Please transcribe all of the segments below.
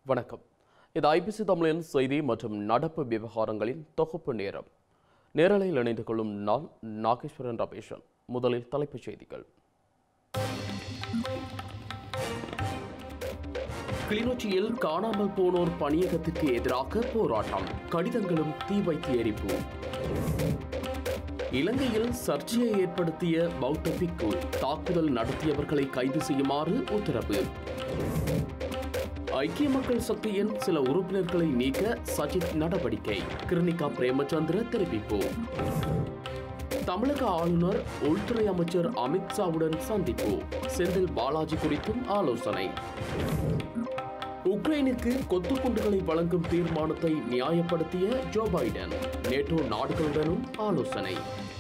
வணக்கம். இது ஐபிசி தமிழின் செய்தி மற்றும் நடப்பு விவகாரங்களின் தொகுப்பு நேரம். நேரலையில் இணைந்து கொள்ளும் நான் நாகேஸ்வரன் ரமேஷன். முதலில் தலைப்புச் செய்திகள். கிளிநொச்சியில் காணாமல் போனோர் பணியகத்துக்கு எதிராக போராட்டம், கடிதங்களும் தீ வைத்து எரிப்பு. இலங்கையில் சர்ச்சையை ஏற்படுத்திய பௌத்த பிக்கு தாக்குதல் நடத்தியவர்களை கைது செய்யுமாறு உத்தரவு. ஐக்கிய மக்கள் சக்தியின் சில உறுப்பினர்களை நீக்க சஜித் நடவடிக்கை, கிருணிகா பிரேமச்சந்திர தெரிவிப்பு. தமிழக ஆளுநர் உள்துறை அமைச்சர் அமித்ஷாவுடன் சந்திப்பு, செந்தில் பாலாஜி குறித்தும் ஆலோசனை. உக்ரைனுக்கு கொத்துக்குண்டுகளை வழங்கும் தீர்மானத்தை நியாயப்படுத்திய ஜோ பைடன், நேட்டோ நாடுகளுடனும் ஆலோசனை.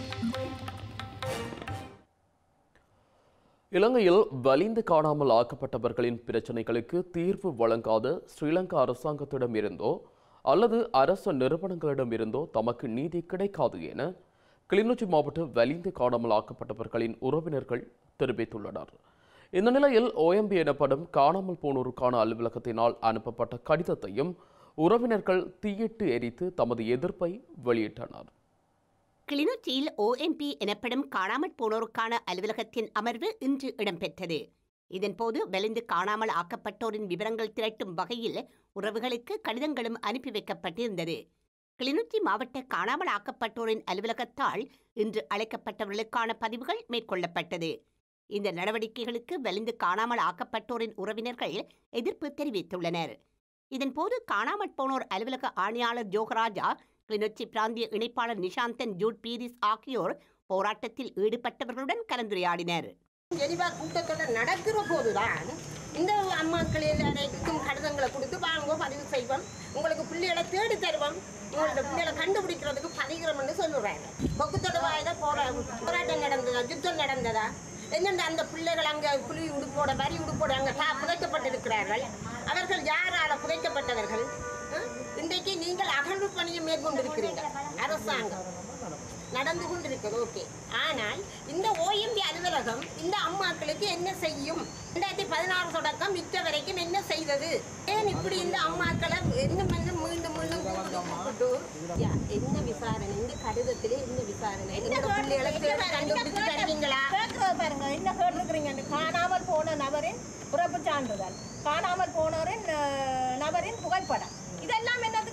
இலங்கையில் வலிந்து காணாமல் ஆக்கப்பட்டவர்களின் பிரச்சினைகளுக்கு தீர்வு வழங்காத ஸ்ரீலங்கா அரசாங்கத்திடம் இருந்தோ அல்லது அரசு நிறுவனங்களிடம் இருந்தோ தமக்கு நீதி கிடைக்காது என கிளிநொச்சி மாவட்ட வலிந்து காணாமல் ஆக்கப்பட்டவர்களின் உறவினர்கள் தெரிவித்துள்ளனர். இந்த நிலையில் OMB எனப்படும் காணாமல் போனோருக்கான அலுவலகத்தினால் அனுப்பப்பட்ட கடிதத்தையும் உறவினர்கள் தீயிட்டு எரித்து தமது எதிர்ப்பை வெளியிட்டனர். கிளிநொச்சியில் OMB எனப்படும் காணாமல் போனோருக்கான அலுவலகத்தின் அமர்வு இன்று இடம்பெற்றது. இதன்போது வலிந்து காணாமல் ஆக்கப்பட்டோரின் விவரங்கள் திரட்டும் வகையில் உறவுகளுக்கு கடிதங்களும் அனுப்பி வைக்கப்பட்டிருந்தது. கிளிநொச்சி மாவட்ட காணாமல் ஆக்கப்பட்டோரின் அலுவலகத்தால் இன்று அழைக்கப்பட்டவர்களுக்கான பதிவுகள் மேற்கொள்ளப்பட்டது. இந்த நடவடிக்கைகளுக்கு வலிந்து காணாமல் ஆக்கப்பட்டோரின் உறவினர்கள் எதிர்ப்பு தெரிவித்துள்ளனர். இதன்போது காணாமல் போனோர் அலுவலக ஆணையாளர் ஜோகராஜா, கிளிநொச்சி பிராந்திய இணைப்பாளர் நிஷாந்தன் ஜூட் பீரிஸ் ஆகியோர் போராட்டத்தில் ஈடுபட்டவர்களுடன் கலந்துரையாடினர். ஜெனிவா கூட்டத்தொடர் நடக்கிற போதுதான் இந்த அம்மாக்கள் எல்லாருக்கும் கடிதங்களை கொடுத்து வாங்குவோம், பதிவு செய்வோம், உங்களுக்கு பிள்ளைகளை தேடி தருவோம், உங்களோட பிள்ளைகளை கண்டுபிடிக்கிறதுக்கு பதிகிறோம்னு சொல்லுறாங்க. பொக்குத்தொட வாயில போராட்டம் நடந்ததா, யுத்தம் நடந்ததா, என்னென்ன அந்த பிள்ளைகள் அங்கே புலி உடுப்போட வரி உடுப்போட அங்கே புதைக்கப்பட்டிருக்கிறார்கள். அவர்கள் யாரால புதைக்கப்பட்டவர்கள்? இன்றைக்கு நீங்கள் அகழ்வு பணியை மேற்கொண்டிருக்கிறீர்கள், அரசாங்கம் நடந்து கொண்டிருக்கிறது, ஓகே. ஆனால் இந்த OMB அலுவலகம் இந்த அம்மாக்களுக்கு என்ன செய்யும்? 2016 தொடக்கம் இத்த வரைக்கும் என்ன செய்தது? ஏன் இப்படி இந்த அம்மாக்களை மீண்டும் மீண்டும் கூப்பிட்டு என்ன விசாரணை? இந்த கடிதத்திலே என்ன விசாரணை? கண்டுபிடிச்சு தருவீங்களா? பாருங்க, என்ன கேட்டிருக்கிறீங்க? காணாமல் போன நபரின் பிறப்பு சான்றிதழ், காணாமல் போனோரின் நபரின் புகைப்படம், இதெல்லாம் என்னதுக்கு?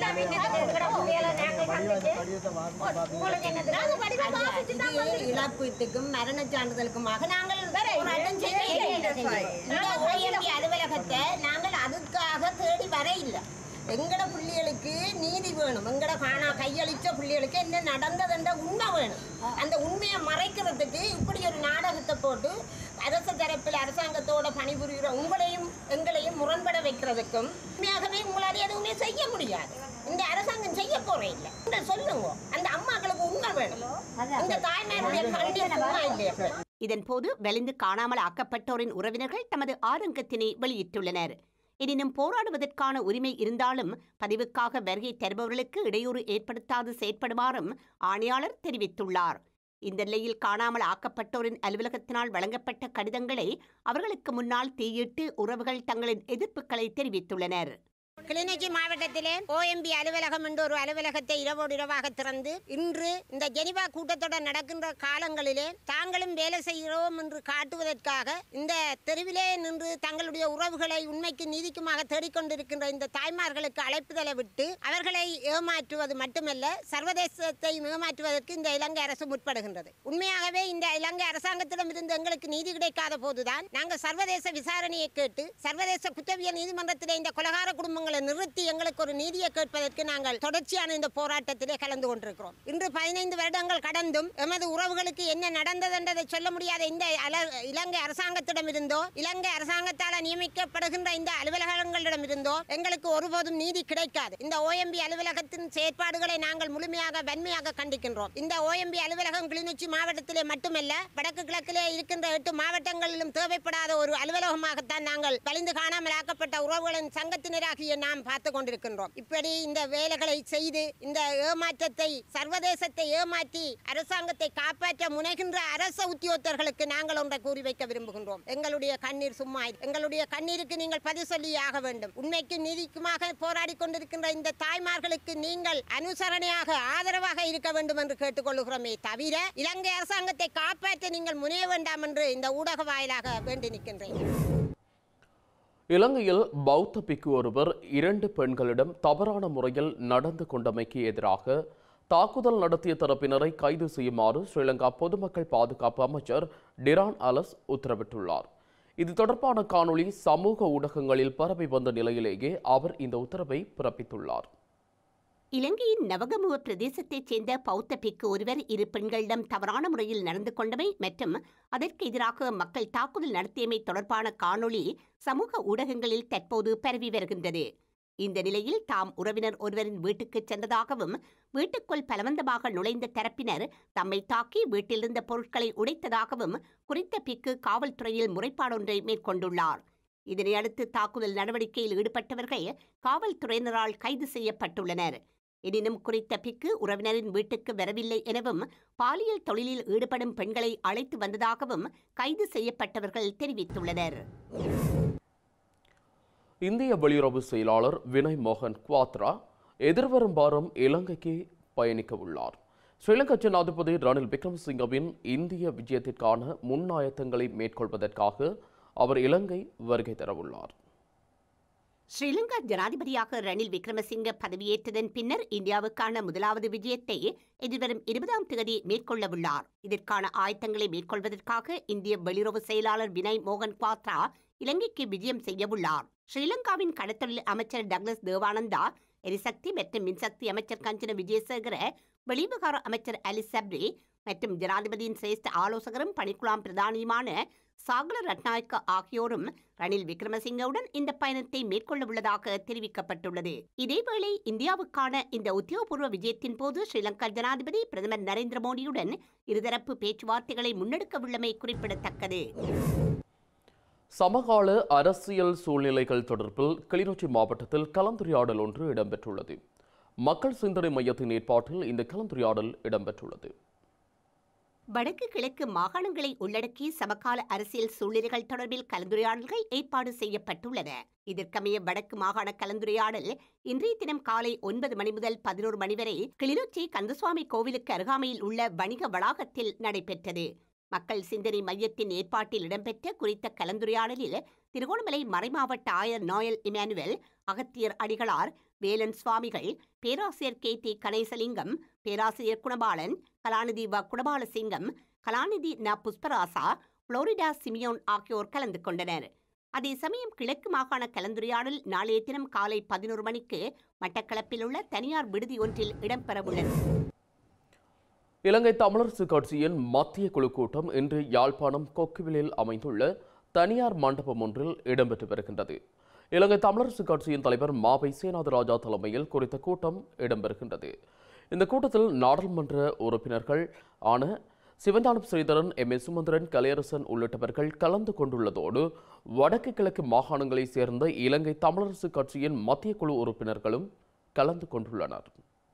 இழப்பீட்டுக்கும் மரண சான்றிதழுக்குமாக நாங்கள் அலுவலகத்தை நாங்கள் அதுக்காக தேடி வர இல்லை. எங்கட பிள்ளைகளுக்கு நீதி வேணும், எங்கட கையளிச்ச பிள்ளைகளுக்கு என்ன நடந்ததுன்ற உண்மை வேணும். அந்த உண்மையை மறைக்கிறதுக்கு இப்படி ஒரு நாடகத்தை போட்டு அரசு தரப்பில் அரசாங்கத்தோட பணிபுரிகிற உங்களையும் எங்களையும் முரண்பட வைக்கிறதுக்கும் உண்மையாகவே உங்களால் எதுவுமே செய்ய முடியாது. இந்த அரசாங்கம் செய்ய போறே இல்லை. சொல்லுங்க, அந்த அம்மாக்களுக்கு உண்மை வேணும். இந்த தாய்மாருடைய இதன்போது வலிந்து காணாமல் ஆக்கப்பட்டோரின் உறவினர்கள் தமது ஆதங்கத்தினை வெளியிட்டுள்ளனர். எனினும் போராடுவதற்கான உரிமை இருந்தாலும் பதிவுக்காக வருகை தருபவர்களுக்கு இடையூறு ஏற்படுத்தாது செயற்படுமாறும் ஆணையாளர் தெரிவித்துள்ளார். இந்த நிலையில் காணாமல் ஆக்கப்பட்டோரின் அலுவலகத்தினால் வழங்கப்பட்ட கடிதங்களை அவர்களுக்கு முன்னால் தீயிட்டு உறவுகள் தங்களின் எதிர்ப்புகளை தெரிவித்துள்ளனர். கிளிநொச்சி மாவட்டத்திலே OMB அலுவலகம் என்ற ஒரு அலுவலகத்தை இரவோடு இரவாக திறந்து இன்று இந்த ஜெனிவா கூட்டத்தொடர் நடக்கின்ற காலங்களிலே தாங்களும் வேலை செய்கிறோம் என்று காட்டுவதற்காக இந்த தெருவிலே நின்று தங்களுடைய உறவுகளை உண்மைக்கு நீதிக்குமாக தேடிக்கொண்டிருக்கின்ற இந்த தாய்மார்களுக்கு அழைப்புதலை விட்டு அவர்களை ஏமாற்றுவது மட்டுமல்ல, சர்வதேசத்தை ஏமாற்றுவதற்கு இந்த இலங்கை அரசு முற்படுகின்றது. உண்மையாகவே இந்த இலங்கை அரசாங்கத்திடம் இருந்து எங்களுக்கு நீதி கிடைக்காத போதுதான் நாங்கள் சர்வதேச விசாரணையை கேட்டு சர்வதேச குற்றவியல் நீதிமன்றத்திலே இந்த கொலகார குடும்பங்களை நிறுத்தி எங்களுக்கு ஒரு நீதியை கேட்பதற்கு நாங்கள் தொடர்ச்சியான இந்த போராட்டத்திலே கலந்து கொண்டிருக்கிறோம். இன்று 15 வருடங்கள் கடந்தும் எமது உறவுகளுக்கு என்ன நடந்தது என்றதை சொல்ல முடியாத இந்த இலங்கை அரசாங்கத்திடம் இருந்தோ இலங்கை அரசாங்கத்தால் நியமிக்கப்படுகின்ற இந்த அலுவலகங்களிடம் இருந்தோ எங்களுக்கு ஒருபோதும் நீதி கிடைக்காது. இந்த OMB அலுவலகத்தின் செயற்பாடுகளை நாங்கள் முழுமையாக வன்மையாக கண்டிக்கின்றோம். இந்த OMB அலுவலகம் கிளிநொச்சி மாவட்டத்திலே மட்டுமல்ல, வடக்கு கிழக்கிலே இருக்கின்ற 8 மாவட்டங்களிலும் தேவைப்படாத ஒரு அலுவலகமாகத்தான் நாங்கள் வலிந்து காணாமல் ஆக்கப்பட்ட உறவுகளின் சங்கத்தினராகிய நாம் பார்த்து கொண்டிருக்கின்றோம். இப்படி இந்த வேலைகளை செய்து இந்த ஏமாற்றத்தை சர்வதேசத்தை ஏமாற்றி அரசாங்கத்தை காப்பாற்ற முனைகின்ற அரச உத்தியோகத்தர்களுக்கு நாங்கள் ஒன்றை கூறி வைக்க விரும்புகின்றோம். எங்களுடைய கண்ணீர் சும்மா எங்களுடைய கண்ணீருக்கு நீங்கள் பதில் சொல்லியாக வேண்டும். உண்மைக்கு நீதிக்குமாக போராடி கொண்டிருக்கின்ற இந்த தாய்மார்களுக்கு நீங்கள் அனுசரணையாக ஆதரவாக இருக்க வேண்டும் என்று கேட்டுக்கொள்கிறோமே தவிர இலங்கை அரசாங்கத்தை காப்பாற்ற நீங்கள் முனைய வேண்டாம் என்று இந்த ஊடக வாயிலாக வேண்டி நிற்கின்றேன். இலங்கையில் பௌத்த பிக்கு ஒருவர் 2 பெண்களிடம் தவறான முறையில் நடந்து கொண்டமைக்கு எதிராக தாக்குதல் நடத்திய தரப்பினரை கைது செய்யுமாறு ஸ்ரீலங்கா பொதுமக்கள் பாதுகாப்பு அமைச்சர் டிரான் அலஸ் உத்தரவிட்டுள்ளார். இது தொடர்பான காணொளி சமூக ஊடகங்களில் பரவி வந்த நிலையிலேயே அவர் இந்த உத்தரவை பிறப்பித்துள்ளார். இலங்கையின் நவகமுவ பிரதேசத்தைச் சேர்ந்த பௌத்த பிக்கு ஒருவர் 2 பெண்களிடம் தவறான முறையில் நடந்து கொண்டமை மற்றும் அதற்கு எதிராக மக்கள் தாக்குதல் நடத்தியமை தொடர்பான காணொளி சமூக ஊடகங்களில் தற்போது பரவி வருகின்றது. இந்த நிலையில் தாம் உறவினர் ஒருவரின் வீட்டுக்கு சென்றதாகவும் வீட்டுக்குள் பலவந்தமாக நுழைந்த தரப்பினர் தம்மை தாக்கி வீட்டிலிருந்த பொருட்களை உடைத்ததாகவும் குறித்த பிக்கு காவல்துறையில் முறைப்பாடொன்றை மேற்கொண்டுள்ளார். இதனையடுத்து தாக்குதல் நடவடிக்கையில் ஈடுபட்டவர்கள் காவல்துறையினரால் கைது செய்யப்பட்டுள்ளனர். எனினும் குறித்த பிக்கு உறவினரின் வீட்டுக்கு வரவில்லை எனவும் பாலியல் தொழிலில் ஈடுபடும் பெண்களை அழைத்து வந்ததாகவும் கைது செய்யப்பட்டவர்கள் தெரிவித்துள்ளனர். இந்திய வெளியுறவு செயலாளர் வினய் மோகன் குவாத்ரா எதிர்வரும் வாரம் இலங்கைக்கு பயணிக்க உள்ளார். ஸ்ரீலங்கா ஜனாதிபதி ரணில் விக்ரமசிங்கவின் இந்திய விஜயத்திற்கான முன்னாயத்தங்களை மேற்கொள்வதற்காக அவர் இலங்கை வருகை தரவுள்ளார். ஸ்ரீலங்கா ஜனாதிபதியாக ரணில் விக்ரமசிங்க பதவியேற்றதன் பின்னர் இந்தியாவுக்கான முதலாவது விஜயத்தை எதிர்வரும் 20ஆம் தேதி மேற்கொள்ளவுள்ளார். இதற்கான ஆயத்தங்களை மேற்கொள்வதற்காக இந்திய வெளியுறவு செயலாளர் வினய் மோகன் குவாத்ரா இலங்கைக்கு விஜயம் செய்யவுள்ளார். ஸ்ரீலங்காவின் கடத்தொழில் அமைச்சர் டக்ளஸ் தேவானந்தா, எரிசக்தி மற்றும் மின்சக்தி அமைச்சர் கஞ்சன விஜயசேகர, வெளிவிவகார அமைச்சர் அலிஸ் சப்ரி மற்றும் ஜனாதிபதியின் சிரேஷ்ட ஆலோசகரும் பணிக்குழாம் பிரதானியுமான சாகல ரட்நாயக்க ஆகியோரும் ரணில் விக்ரமசிங்கவுடன் இந்த பயணத்தை மேற்கொள்ள உள்ளதாக தெரிவிக்கப்பட்டுள்ளது. இதேவேளை இந்தியாவுக்கான இந்த உத்தியோகபூர்வ விஜயத்தின் போது ஸ்ரீலங்கா ஜனாதிபதி பிரதமர் நரேந்திர மோடியுடன் இருதரப்பு பேச்சுவார்த்தைகளை முன்னெடுக்கவுள்ளமை குறிப்பிடத்தக்கது. சமகால அரசியல் சூழ்நிலைகள் தொடர்பில் கிளிநொச்சி மாவட்டத்தில் கலந்துரையாடல் ஒன்று இடம்பெற்றுள்ளது. மக்கள் சிந்தனை மையத்தின் ஏற்பாட்டில் இந்த கலந்துரையாடல் இடம்பெற்றுள்ளது. வடக்கு கிழக்கு மாகாணங்களை உள்ளடக்கி சமகால அரசியல் சூழ்நிலைகள் தொடர்பில் கலந்துரையாடல்கள் ஏற்பாடு செய்யப்பட்டுள்ளன. இதற்கமைய வடக்கு மாகாண கலந்துரையாடல் இன்றைய தினம் காலை 9 மணி முதல் 11 மணி வரை கிளிநொச்சி கந்தசுவாமி கோவிலுக்கு அருகாமையில் உள்ள வணிக வளாகத்தில் நடைபெற்றது. மக்கள் சிந்தனை மையத்தின் ஏற்பாட்டில் இடம்பெற்ற குறித்த கலந்துரையாடலில் திருகோணமலை மறைமாவட்ட ஆயர் நோயல் இமானுவேல், அகத்தியர் அடிகளார், வேலன் சுவாமிகள், பேராசிரியர் KT கணேசலிங்கம், பேராசிரியர் குணபாலன், கலாநிதி வ குணபாலசிங்கம், கலாநிதி ந புஷ்பராசா, புளோரிடா சிமியோன் ஆகியோர் கலந்து கொண்டனர். அதே சமயம் கிழக்கு மாகாண கலந்துரையாடல் நாளைய தினம் காலை 11 மணிக்கு மட்டக்களப்பில் உள்ள தனியார் விடுதி ஒன்றில் இடம்பெறவுள்ளது. இலங்கை தமிழரசு கட்சியின் மத்திய குழு கூட்டம் இன்று யாழ்ப்பாணம் கொக்குவிலில் அமைந்துள்ள தனியார் மண்டபம் ஒன்றில் இடம்பெற்று வருகின்றது. இலங்கை தமிழரசு கட்சியின் தலைவர் மாவை சேனாதிராஜா தலைமையில் குறித்த கூட்டம் இடம்பெறுகின்றது. இந்த கூட்டத்தில் நாடாளுமன்ற உறுப்பினர்கள் ஆன சிவஞானம் ஸ்ரீதரன், M.A. சுமந்திரன், கலையரசன் உள்ளிட்டவர்கள் கலந்து கொண்டுள்ளதோடு வடக்கு கிழக்கு மாகாணங்களைச் சேர்ந்த இலங்கை தமிழரசு கட்சியின் மத்திய குழு உறுப்பினர்களும் கலந்து கொண்டுள்ளனர்.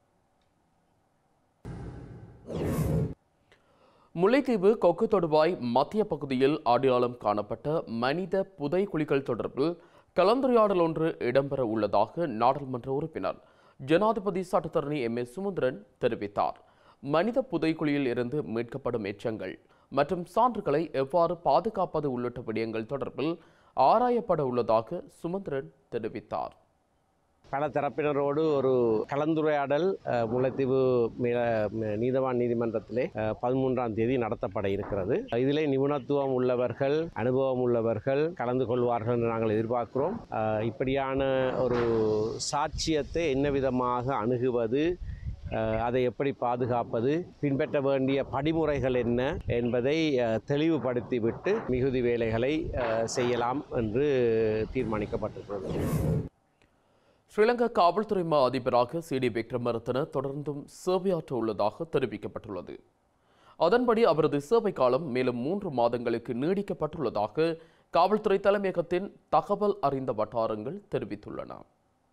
முல்லைத்தீவு கொக்கு தொடுவாய் மத்திய பகுதியில் அடையாளம் காணப்பட்ட மனித புதைக்குழிகள் தொடர்பில் கலந்துரையாடல் ஒன்று இடம்பெற உள்ளதாக நாடாளுமன்ற உறுப்பினர் ஜனாதிபதி சட்டத்தரணி M.A. சுமந்திரன் தெரிவித்தார். மனித புதைக்குழியில் இருந்து மீட்கப்படும் எச்சங்கள் மற்றும் சான்றுகளை எவ்வாறு பாதுகாப்பது உள்ளிட்ட விடயங்கள் தொடர்பில் ஆராயப்பட உள்ளதாக சுமந்திரன் தெரிவித்தார். பல தரப்பினரோடு ஒரு கலந்துரையாடல் முல்லைத்தீவு நீதவான் நீதிமன்றத்திலே 13ஆம் தேதி நடத்தப்பட இருக்கிறது. இதிலே நிபுணத்துவம் உள்ளவர்கள், அனுபவம் உள்ளவர்கள் கலந்து கொள்வார்கள் என்று நாங்கள் எதிர்பார்க்கிறோம். இப்படியான ஒரு சாட்சியத்தை என்ன விதமாக அணுகுவது, அதை எப்படி பாதுகாப்பது, பின்பற்ற வேண்டிய படிமுறைகள் என்ன என்பதை தெளிவுபடுத்திவிட்டு மிகுதி வேலைகளை செய்யலாம் என்று தீர்மானிக்கப்பட்டிருக்கிறது. ஸ்ரீலங்கா காவல்துறை மா அதிபராக CD விக்ரமரத்ன தொடர்ந்தும் சேவையாற்ற உள்ளதாக தெரிவிக்கப்பட்டுள்ளது. அதன்படி அவரது சேவை காலம் மேலும் 3 மாதங்களுக்கு நீடிக்கப்பட்டுள்ளதாக காவல்துறை தலைமையகத்தின் தகவல் அறிந்த வட்டாரங்கள் தெரிவித்துள்ளன.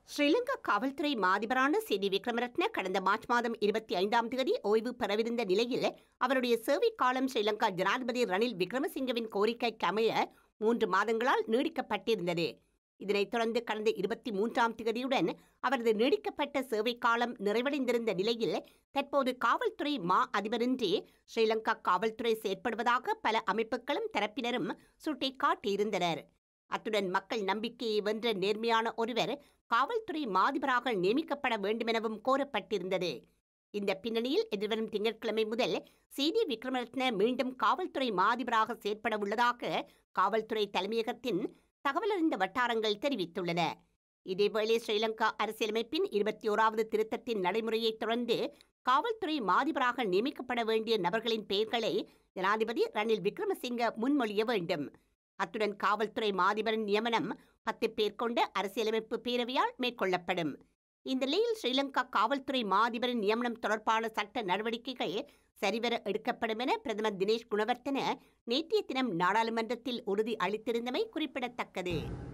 ஸ்ரீலங்கா காவல்துறை மாதிபரான சி.டி. விக்ரமரத்ன கடந்த மார்ச் மாதம் 25ஆம் தேதி ஓய்வு பெறவிருந்த நிலையில் அவருடைய சேவை காலம் ஸ்ரீலங்கா ஜனாதிபதி ரணில் விக்ரமசிங்கவின் கோரிக்கைக்கு அமைய 3 மாதங்களால் நீடிக்கப்பட்டிருந்தது. இதனைத் தொடர்ந்து கடந்த 23ஆம் தேதியுடன் அவரது நீடிக்கப்பட்ட சேவை காலம் நிறைவடைந்திருந்த நிலையில் தற்போது காவல்துறை அதிபரின்றி ஸ்ரீலங்கா காவல்துறை செயற்படுவதாக பல அமைப்புகளும் தரப்பினரும் சுட்டிக்காட்டியிருந்தனர். அத்துடன் மக்கள் நம்பிக்கையை வென்ற நேர்மையான ஒருவர் காவல்துறை மாதிபராக நியமிக்கப்பட வேண்டுமெனவும் கோரப்பட்டிருந்தது. இந்த பின்னணியில் எதிர்வரும் திங்கட்கிழமை முதல் சி.டி. விக்ரமரத்ன மீண்டும் காவல்துறை மாதிபராக செயற்பட உள்ளதாக காவல்துறை தலைமையகத்தின் தகவலறிந்த வட்டாரங்கள் தெரிவித்துள்ளன. இதேவேளை ஸ்ரீலங்கா அரசியலமைப்பின் 21வது திருத்தத்தின் நடைமுறையை தொடர்ந்து காவல்துறை மாதிபராக நியமிக்கப்பட வேண்டிய நபர்களின் பெயர்களை ஜனாதிபதி ரணில் விக்ரமசிங்க முன்மொழிய வேண்டும். அத்துடன் காவல்துறை மாதிபரின் நியமனம் 10 பேர் கொண்ட அரசியலமைப்பு பேரவையால் மேற்கொள்ளப்படும். இந்த நிலையில் ஸ்ரீலங்கா காவல்துறை மாதிபரின் நியமனம் தொடர்பான சட்ட நடவடிக்கைகள் சரிவர எடுக்கப்படும் என பிரதமர் தினேஷ் குணவர்த்தன நேற்றைய தினம் நாடாளுமன்றத்தில் உறுதி அளித்திருந்தமை குறிப்பிடத்தக்கது.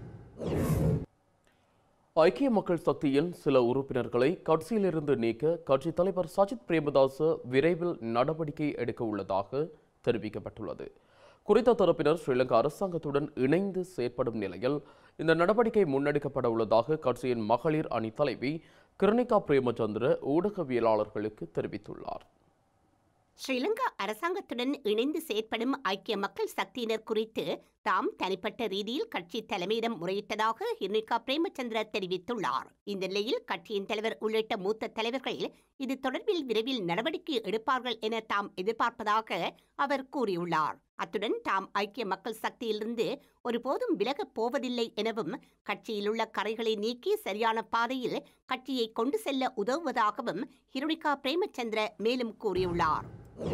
ஐக்கிய மக்கள் சக்தியின் சில உறுப்பினர்களை கட்சியிலிருந்து நீக்க கட்சித் தலைவர் சஜித் பிரேமதாச விரைவில் நடவடிக்கை எடுக்க உள்ளதாக தெரிவிக்கப்பட்டுள்ளது. குறித்த தரப்பினர் ஸ்ரீலங்கா அரசாங்கத்துடன் இணைந்து செயற்படும் நிலையில் இந்த நடவடிக்கை முன்னெடுக்கப்பட உள்ளதாக கட்சியின் மகளிர் அணி தலைவி கிருணிகா பிரேமச்சந்திர ஊடகவியலாளர்களுக்கு தெரிவித்துள்ளார். ஸ்ரீலங்கா அரசாங்கத்துடன் இணைந்து செயற்படும் ஐக்கிய மக்கள் சக்தியினர் குறித்து தாம் தனிப்பட்ட ரீதியில் கட்சி தலைமையிடம் முறையிட்டதாக கிருணிகா பிரேமச்சந்திர தெரிவித்துள்ளார். இந்த நிலையில் கட்சியின் தலைவர் உள்ளிட்ட மூத்த தலைவர்கள் இது தொடர்பில் விரைவில் நடவடிக்கை எடுப்பார்கள் என தாம் எதிர்பார்ப்பதாக அவர் கூறியுள்ளார். அத்துடன் தாம் ஐக்கிய மக்கள் சக்தியிலிருந்து ஒருபோதும் விலகப் போவதில்லை எனவும் கட்சியில் உள்ள கரைகளை நீக்கி சரியான பாதையில் கட்சியை கொண்டு செல்ல உதவுவதாகவும் கிருணிகா பிரேமச்சந்திர மேலும் கூறியுள்ளார்.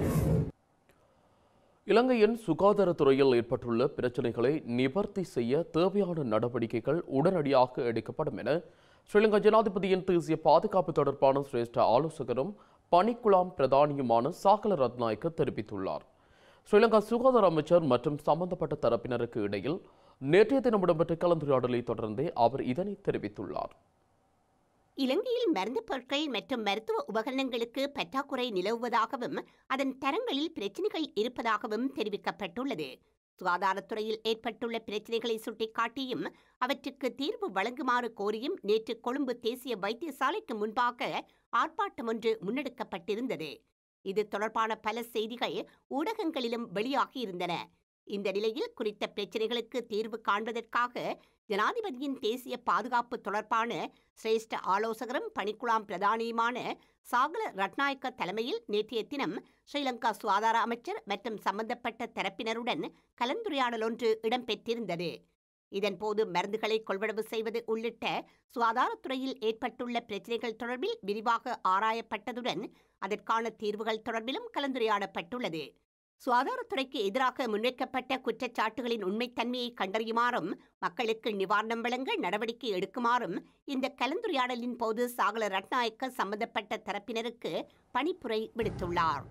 இலங்கையின் சுகாதாரத்துறையில் ஏற்பட்டுள்ள பிரச்சினைகளை நிவர்த்தி செய்ய தேவையான நடவடிக்கைகள் உடனடியாக எடுக்கப்படும் என ஸ்ரீலங்கா ஜனாதிபதியின் தேசிய பாதுகாப்பு தொடர்பான சிரேஷ்ட ஆலோசகரும் பணிக்குழாம் பிரதானியுமான சாகல ரத்நாயக்க தெரிவித்துள்ளார். ஸ்ரீலங்கா சுகாதார அமைச்சர் மற்றும் சம்பந்தப்பட்ட தரப்பினருக்கு இடையில் நேற்றைய தினம் இடம்பெற்ற கலந்துரையாடலை தொடர்ந்தே அவர் இதனை தெரிவித்துள்ளார். இலங்கையில் மருந்து பொருட்கள் மற்றும் மருத்துவ உபகரணங்களுக்கு பற்றாக்குறை நிலவுவதாகவும் அதன் தரங்களில் பிரச்சினைகள் இருப்பதாகவும் தெரிவிக்கப்பட்டுள்ளது. சுகாதாரத்துறையில் ஏற்பட்டுள்ள பிரச்சினைகளை சுட்டிக்காட்டியும் அவற்றுக்கு தீர்வு வழங்குமாறு கோரியும் நேற்று கொழும்பு தேசிய வைத்தியசாலைக்கு முன்பாக ஆர்ப்பாட்டம் ஒன்று முன்னெடுக்கப்பட்டிருந்தது. இது தொடர்பான பல செய்திகள் ஊடகங்களிலும் வெளியாகியிருந்தன. இந்த நிலையில் குறித்த பிரச்சினைகளுக்கு தீர்வு காண்பதற்காக ஜனாதிபதியின் தேசிய பாதுகாப்பு தொடர்பான சிரேஷ்ட ஆலோசகரும் பணிக்குழாம் பிரதானியுமான சாகல ரட்நாயக்க தலைமையில் நேற்றைய தினம் ஸ்ரீலங்கா சுகாதார அமைச்சர் மற்றும் சம்பந்தப்பட்ட தரப்பினருடன் கலந்துரையாடல் ஒன்று இடம்பெற்றிருந்தது. இதன்போது மருந்துகளை கொள்வனவு செய்வது உள்ளிட்ட சுகாதாரத்துறையில் ஏற்பட்டுள்ள பிரச்சினைகள் தொடர்பில் விரிவாக ஆராயப்பட்டதுடன் அதற்கான தீர்வுகள் தொடர்பிலும் கலந்துரையாடப்பட்டுள்ளது. சுகாதாரத்துறைக்கு எதிராக முன்வைக்கப்பட்ட குற்றச்சாட்டுகளின் உண்மைத்தன்மையை கண்டறியுமாறும் மக்களுக்கு நிவாரணம் வழங்க நடவடிக்கை எடுக்குமாறும் இந்த கலந்துரையாடலின் போது சாகல ரட்நாயக்க சம்பந்தப்பட்ட தரப்பினருக்கு பணிப்புரை விடுத்துள்ளார்.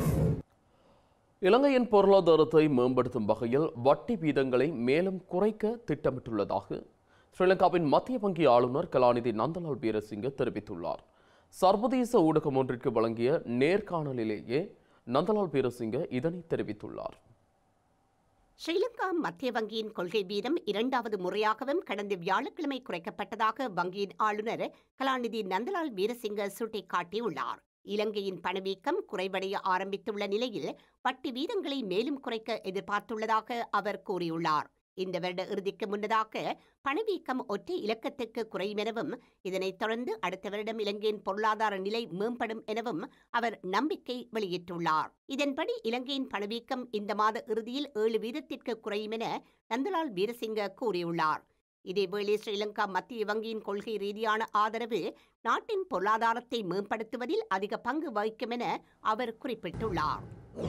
இலங்கையின் பொருளாதாரத்தை மேம்படுத்தும் வகையில் வட்டி வீதங்களை மேலும் குறைக்க திட்டமிட்டுள்ளதாக ஸ்ரீலங்காவின் மத்திய வங்கி ஆளுநர் கலாநிதி நந்தலால் வீரசிங்க தெரிவித்துள்ளார். சர்வதேச ஊடகம் ஒன்றிற்கு வழங்கிய நேர்காணலிலேயே நந்தலால் வீரசிங்க இதனை தெரிவித்துள்ளார். ஸ்ரீலங்கா மத்திய வங்கியின் கொள்கை வீதம் 2வது முறையாகவும் கடந்த வியாழக்கிழமை குறைக்கப்பட்டதாக வங்கியின் ஆளுநர் கலாநிதி நந்தலால் வீரசிங்க சுட்டிக்காட்டியுள்ளார். இலங்கையின் பணவீக்கம் குறைவடைய ஆரம்பித்துள்ள நிலையில் வட்டி வீதங்களை மேலும் குறைக்க எதிர்பார்த்துள்ளதாக அவர் கூறியுள்ளார். இந்த வருட இறுதிக்கு முன்னதாக பணவீக்கம் ஒற்றை இலக்கத்துக்கு குறையும் எனவும் இதனைத் தொடர்ந்து அடுத்த வருடம் இலங்கையின் பொருளாதார நிலை மேம்படும் எனவும் அவர் நம்பிக்கை வெளியிட்டுள்ளார். இதன்படி இலங்கையின் பணவீக்கம் இந்த மாத இறுதியில் 7 வீதத்திற்கு குறையும் என நந்தலால் வீரசிங்க கூறியுள்ளார். இதேவேளை ஸ்ரீலங்கா மத்திய வங்கியின் கொள்கை ரீதியான ஆதரவு நாட்டின் பொருளாதாரத்தை மேம்படுத்துவதில் அதிக பங்கு வகிக்கும் என அவர் குறிப்பிட்டுள்ளார்.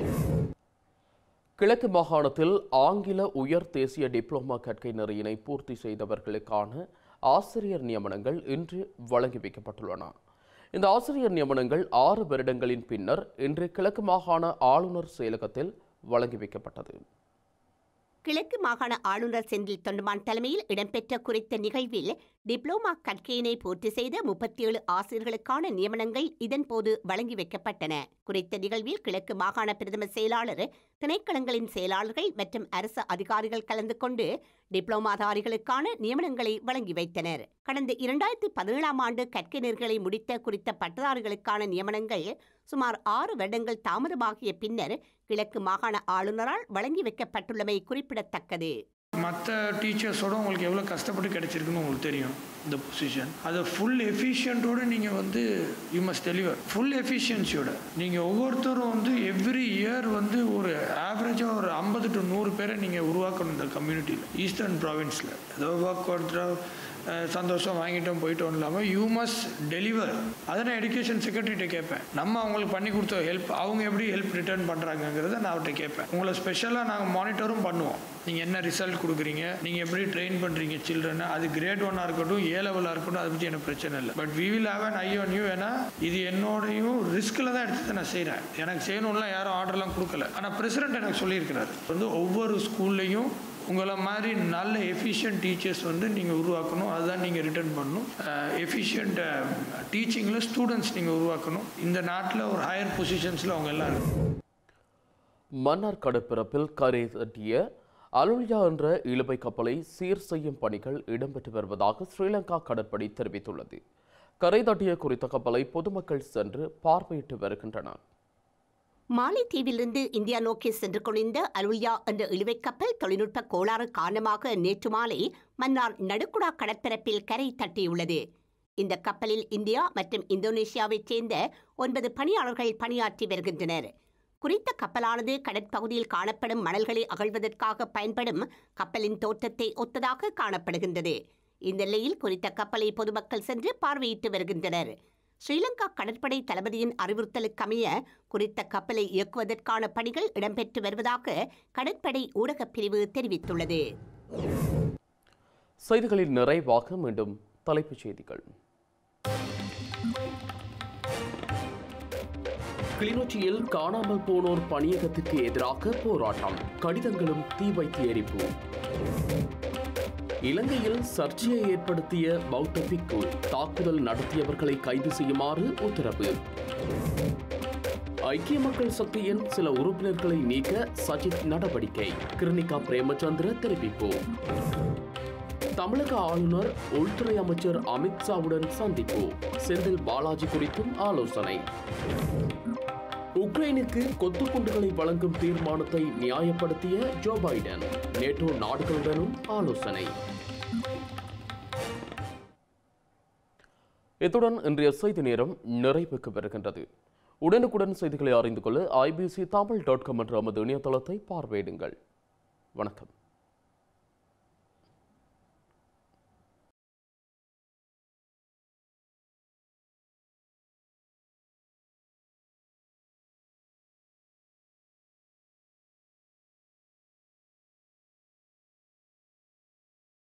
கிழக்கு மாகாணத்தில் ஆங்கில உயர் தேசிய டிப்ளோமா கற்கை நெறியினை பூர்த்தி செய்தவர்களுக்கான ஆசிரியர் நியமனங்கள் இன்று வழங்கி வைக்கப்பட்டுள்ளன. இந்த ஆசிரியர் நியமனங்கள் 6 வருடங்களின் பின்னர் இன்று கிழக்கு மாகாண ஆளுநர் செயலகத்தில் வழங்கி வைக்கப்பட்டது. கிழக்கு மாகாண ஆளுநர் செந்தில் தொண்டமான் தலைமையில் இடம்பெற்ற குறித்த நிகழ்வில் டிப்ளோமா கற்கையினை பூர்த்தி செய்த 37 ஆசிரியர்களுக்கான நியமனங்கள் இதன்போது வழங்கி வைக்கப்பட்டன. குறித்த நிகழ்வில் கிழக்கு மாகாண பிரதம செயலாளர், திணைக்களங்களின் செயலாளர்கள் மற்றும் அரசு அதிகாரிகள் கலந்து கொண்டு டிப்ளோமாதாரிகளுக்கான நியமனங்களை வழங்கி வைத்தனர். கடந்த 2017ஆம் ஆண்டு கற்கை நெறிகளை முடித்த குறித்த பட்டதாரிகளுக்கான நியமனங்கள் சுமார் 6 வருடங்கள் தாமதமாகிய பின்னர் கிழக்கு மாகாண ஆளுநரால் வழங்கி வைக்கப்பட்டுள்ளமை குறிப்பிடத்தக்கது. மற்ற டீச்சர்ஸோட உங்களுக்கு எவ்வளோ கஷ்டப்பட்டு கிடைச்சிருக்குன்னு உங்களுக்கு தெரியும். இந்த பொசிஷன் அதை ஃபுல் எஃபிஷியன்ட்டோடு நீங்கள் யூ மஸ்ட் டெலிவர். ஃபுல் எஃபிஷியன்சியோட நீங்கள் ஒவ்வொருத்தரும் எவ்ரி இயர் ஒரு ஆவரேஜாக ஒரு 50 to 100 பேரை நீங்கள் உருவாக்கணும் இந்த கம்யூனிட்டியில். ஈஸ்டர்ன் ப்ராவின்ஸில் ஏதோ ஒர்க் ஒருத்தர் சந்தோஷம் வாங்கிட்டோம் போயிட்டோம் இல்லாமல் யூ மஸ்ட் டெலிவர். அதை நான் எஜுகேஷன் செக்ரட்டரிகிட்ட கேட்பேன். நம்ம அவங்களுக்கு பண்ணி கொடுத்த ஹெல்ப் அவங்க எப்படி ஹெல்ப் ரிட்டர்ன் பண்ணுறாங்கிறத நான் அவர்கிட்ட கேட்பேன். உங்களை ஸ்பெஷலாக நாங்கள் மானிட்டரும் பண்ணுவோம். நீங்கள் என்ன ரிசல்ட் கொடுக்குறீங்க, நீங்கள் எப்படி ட்ரெயின் பண்ணுறீங்க சில்ட்ரனை, அது கிரேட் 1 இருக்கட்டும், A லெவலாக இருக்கட்டும், அதை பற்றி எனக்கு பிரச்சனை இல்லை. But we will have an eye on you. ஏன்னா இது என்னோடையும் ரிஸ்கில் தான் எடுத்து நான் செய்கிறேன். எனக்கு செய்யணும்லாம் யாரும் ஆர்டர்லாம் கொடுக்கல. ஆனால் பிரசிடென்ட் எனக்கு சொல்லியிருக்கிறாரு ஒவ்வொரு ஸ்கூல்லையும் உங்களை மாதிரி நல்ல எஃபிஷியன்ட் டீச்சர்ஸ் நீங்கள் உருவாக்கணும். அதுதான் நீங்கள் ரிட்டர்ன் பண்ணணும். எஃபிஷியன்ட் டீச்சிங்கில் ஸ்டூடெண்ட்ஸ் நீங்கள் உருவாக்கணும். இந்த நாட்டில் ஒரு ஹையர் பொசிஷன்ஸில் அவங்க எல்லாம் இருக்கும். மன்னார் கடற்பரப்பில் கரை தட்டிய அலுல்யா என்ற இழுவை கப்பலை சீர் செய்யும் பணிகள் இடம்பெற்று வருவதாக ஸ்ரீலங்கா கடற்படை தெரிவித்துள்ளது. கரை தட்டிய குறித்த கப்பலை பொதுமக்கள் சென்று பார்வையிட்டு வருகின்றனர். மாலைத்தீவிலிருந்து இந்தியா நோக்கி சென்று கொண்டிருந்த அலுல்யா என்ற இழுவைக் கப்பல் தொழில்நுட்ப கோளாறு காரணமாக நேற்று மாலை மன்னார் நடுக்குடா கடற்பரப்பில் கரை தட்டியுள்ளது. இந்த கப்பலில் இந்தியா மற்றும் இந்தோனேஷியாவைச் சேர்ந்த 9 பணியாளர்கள் பணியாற்றி வருகின்றனர். குறித்த கப்பலானது கடற்பகுதியில் காணப்படும் மணல்களை அகழ்வதற்காக பயன்படும் கப்பலின் தோற்றத்தை ஒத்ததாக காணப்படுகின்றது. இந்த நிலையில் குறித்த கப்பலை பொதுமக்கள் சென்று பார்வையிட்டு வருகின்றனர். ஸ்ரீலங்கா கடற்படை தளபதியின் அறிவுறுத்தலுக்கமைய குறித்த கப்பலை இயக்குவதற்கான பணிகள் இடம்பெற்று வருவதாக கடற்படை ஊடகப் பிரிவு தெரிவித்துள்ளது. செய்திகளில் நிறைவாக மீண்டும் தலைப்புச் செய்திகள். கிளிநொச்சியில் காணாமல் போனோர் பணியகத்திற்கு எதிராக போராட்டம், கடிதங்களும் தீ வைத்து எரிப்பு. இலங்கையில் சர்ச்சையை ஏற்படுத்திய பௌத்த பிக்கு, தாக்குதல் நடத்தியவர்களை கைது செய்யுமாறு உத்தரவு. ஐக்கிய மக்கள் சக்தியின் சில உறுப்பினர்களை நீக்க சஜித் நடவடிக்கை, கிருணிகா பிரேமச்சந்திர தெரிவிப்பு. தமிழக ஆளுநர் உள்துறை அமைச்சர் அமித்ஷாவுடன் சந்திப்பு, செந்தில் பாலாஜி குறித்தும் ஆலோசனை. உக்ரைனுக்கு கொத்துக்குண்டுகளை வழங்கும் தீர்மானத்தை நியாயப்படுத்திய ஜோ பைடன், நேட்டோ நாடுகளுடனும் ஆலோசனை. இத்துடன் இன்றைய செய்தி நேரம் நிறைவுக்கு வருகின்றது. உடனுக்குடன் செய்திகளை அறிந்து கொள்ள IBC Tamil.com என்ற நமது இணையதளத்தை பார்வையிடுங்கள். வணக்கம்.